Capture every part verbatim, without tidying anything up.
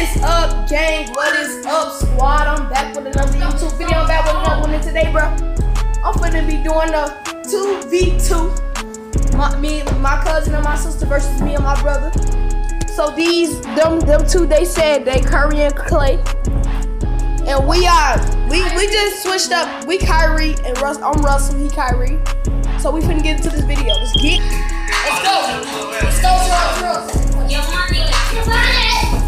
is up, gang? What is up, squad? I'm back with another YouTube video. I'm back with another one, and today, bro, I'm finna be doing a two v two. My, me, my cousin and my sister versus me and my brother. So these, them, them two, they said they Curry and Clay, and we are, we, we just switched up. We Kyrie and Russ. I'm Russell. He Kyrie. So we finna get into this video. Let's get. Let's go. Let's go, Russ. Russ. Your money. Your money.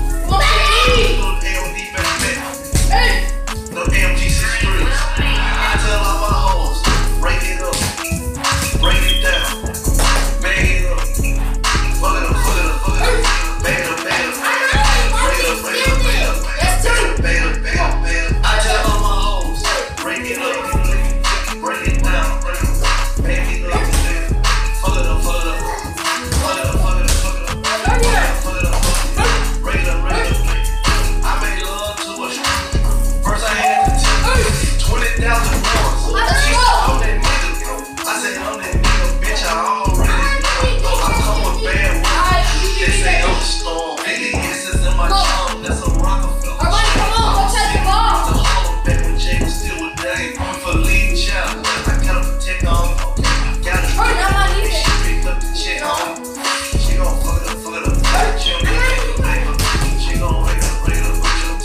Hey. No M G sixty-three. I tell all my hoes, break it up, break it down, bang it up, fuck it up, fuck it up, fuck it up, bang it up, bang it up, bang it up, bang it up, bang it up, bang it up, bang it up, bang it up. I tell all my hoes, break it up, break it down, bang it up, fuck it up, fuck it up, fuck it up, fuck it up, fuck it up, fuck it up, fuck it up, break it up, break it up. I made love to a first I had to tip twenty thousand dollars. She said I'm that nigga. I said I'm that nigga, bitch. I already know. I come with bad words. They say I'm the storm. Nigga kisses in my charm. That's a Rockefeller. Everybody, come on, go check the ball. The Hall back when Jay was still with Dave. For lead child, I gotta protect on. Gotta protect. She picked up the check on. She gon' fuck it up, fuck it up. She gon' get it, paper. She gon' rake it, rake it up.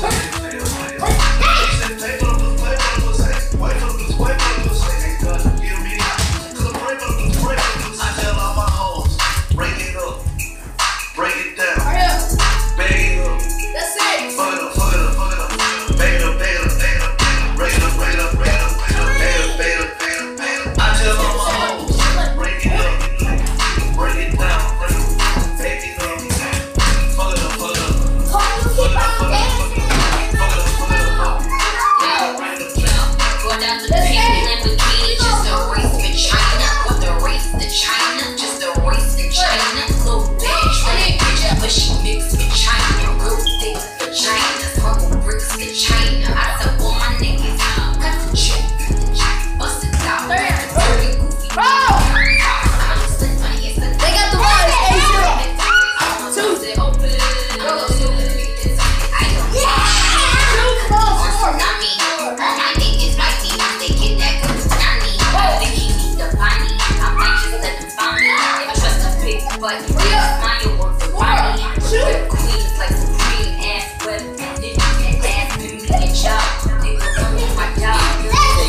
But my work for money, queens like supreme ass weapon, nigga ass beauty and job, nigga running my job.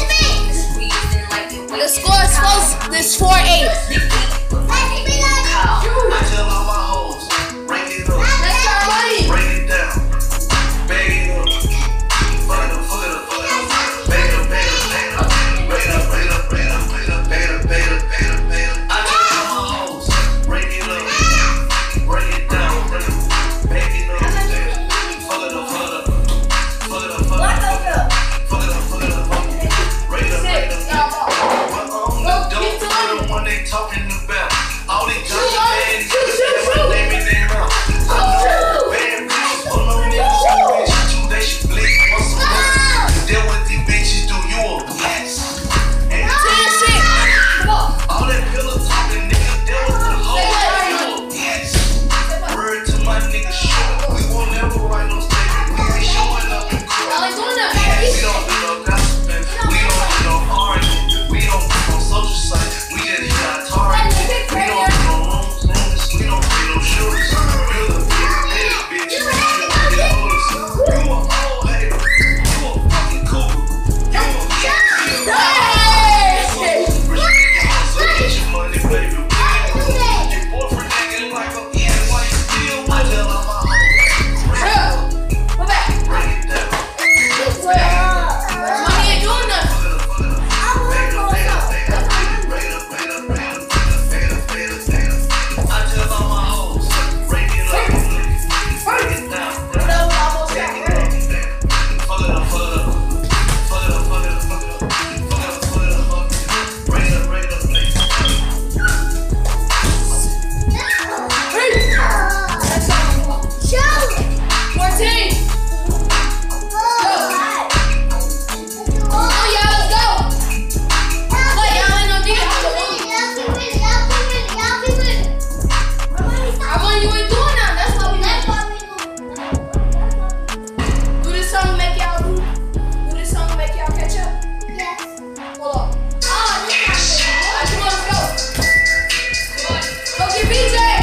The score is close. This four eight. I tell all my hoes, break it up, break it down, bang it up, fuck it up, fuck it up, fuck it up, bang it up, bang it up, bang it up, bang it up, bang it up, bang it up, bang it up, bang it up, bang it up, bang it up. I tell all my hoes, break it up, break it down, bang it up, fuck it up, fuck it up, fuck it up, fuck it up, fuck it up, fuck it up, fuck it up, break it up, break it up. But on the dope, when they talking. Fuck your B J.